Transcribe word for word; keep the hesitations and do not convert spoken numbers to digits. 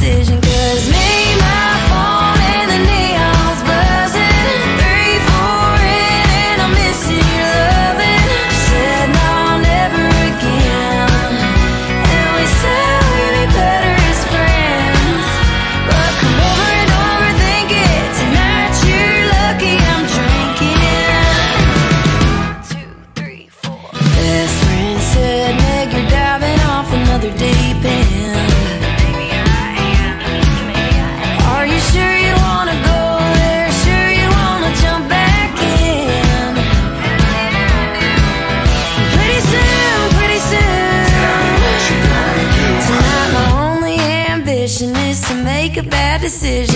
decision. Cause me, my phone, and the neon's buzzing. Three, four, in, and I'm missing your loving. Said no, never again. And we said we'd be better as friends. But come over and overthink it. Tonight you're lucky I'm drinking. Two, three, four. Best friend said, Meg, you're diving off another deep end. Are you sure you wanna go there? Sure you wanna jump back in? Pretty soon, pretty soon. Tonight my only ambition is to make a bad decision.